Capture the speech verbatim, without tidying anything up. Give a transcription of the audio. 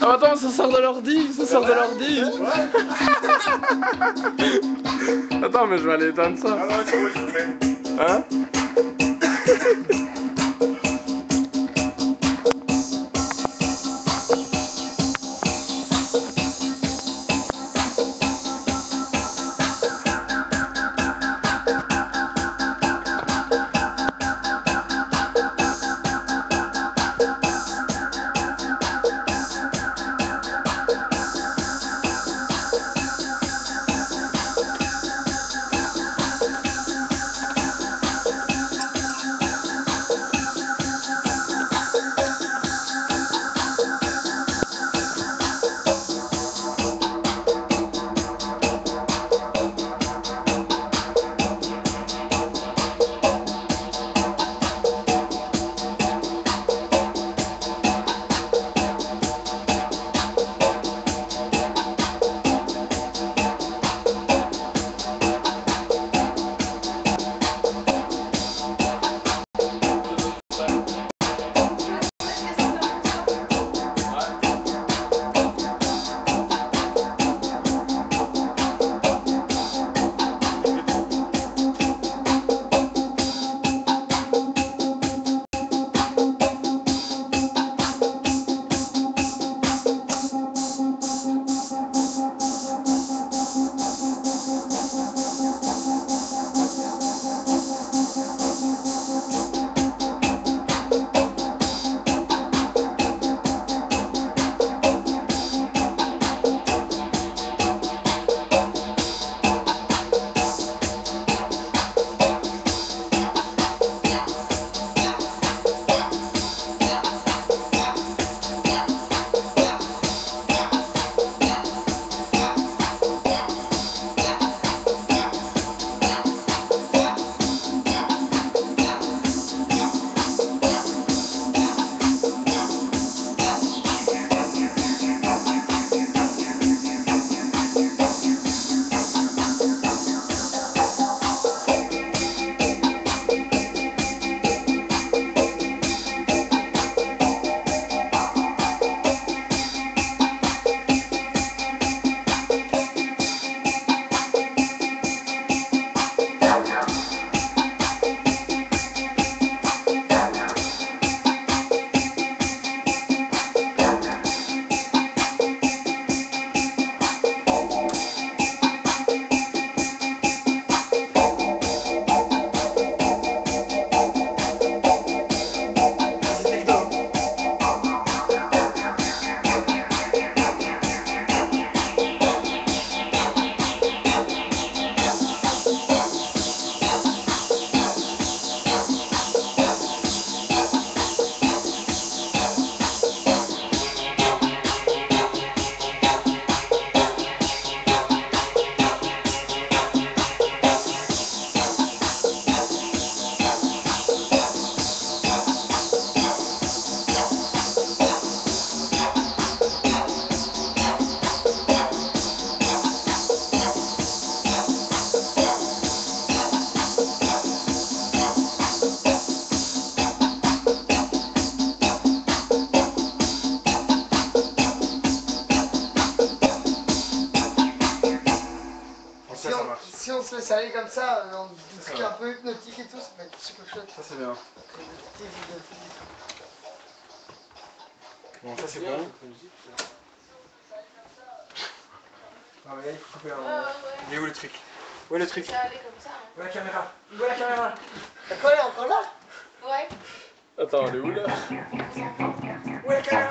Oh, attends, ça sort de l'ordi, ça sort de l'ordi. Attends, mais je vais aller éteindre ça. Ah ouais, c'est bon, je le fais. Hein? Si on, si on se laisse aller comme ça, dans des trucs un peu hypnotiques et tout, ça peut être super chouette. Ça c'est bien. Bon, ça c'est bon. Ah mais là il faut couper un moment. Il est où le truc? Où est le truc? Ça allait comme ça. Hein. Où est la caméra? Où est la caméra? D'accord, elle est encore là? Ouais. Attends, elle est où là? On s'en fout. Où est la caméra?